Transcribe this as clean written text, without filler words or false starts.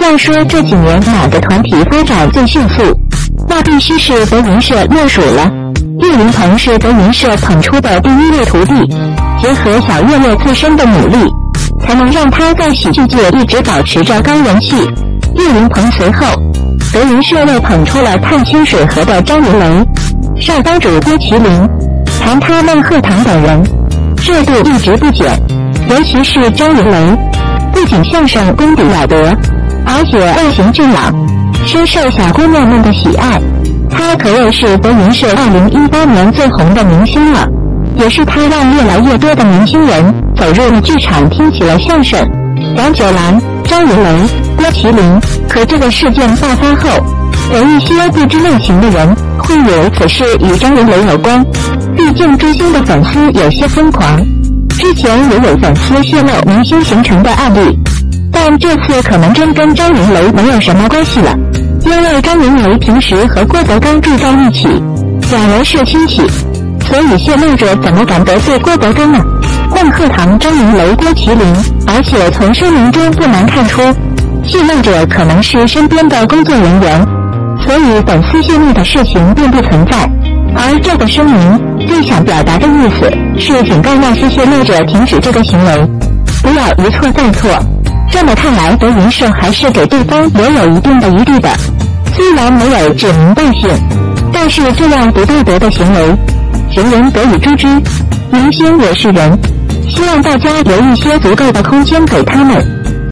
要说这几年哪个团体发展最迅速，那必须是德云社莫属了。岳云鹏是德云社捧出的第一位徒弟，结合小岳岳自身的努力，才能让他在喜剧界一直保持着高人气。岳云鹏随后，德云社又捧出了探清水河的张云雷、少帮主郭麒麟、谭他孟鹤堂等人，热度一直不减。尤其是张云雷，不仅相声功底了得，而且外形俊朗，深受小姑娘们的喜爱。他可谓是德云社2018年最红的明星了，也是他让越来越多的年轻人走入剧场听起了相声。杨九兰、张云雷、郭麒麟，可这个事件爆发后，有一些不知内情的人会以为此事与张云雷有关，毕竟朱星的粉丝有些疯狂，之前也有粉丝泄露明星形成的案例，但这次可能真跟张云雷没有什么关系了。因为张云雷平时和郭德纲住在一起，两人是亲戚，所以泄露者怎么敢得罪郭德纲呢？孟鹤堂、张云雷、郭麒麟，而且从声明中不难看出，泄露者可能是身边的工作人员，所以粉丝泄密的事情并不存在。而这个声明最想表达的意思是警告那些泄露者停止这个行为，不要一错再错。这么看来，德云社还是给对方留有一定的余地的。虽然没有指名道姓，但是这样不道德的行为，人人得以诛之。明星也是人，希望大家留一些足够的空间给他们。